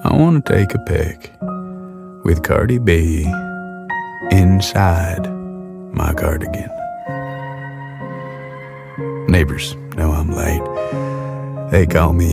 I want to take a pic with Cardi B inside my cardigan. Neighbors know I'm late. They call me